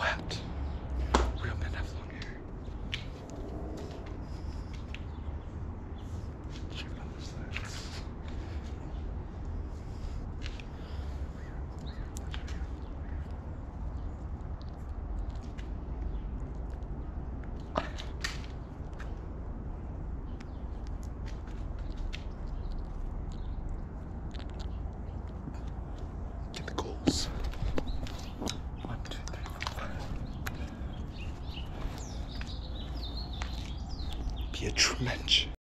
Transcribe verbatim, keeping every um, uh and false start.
sweat. Real men have long hair. Check it on this side. Get the goals. One, two, three, four, five. Be a true mensch.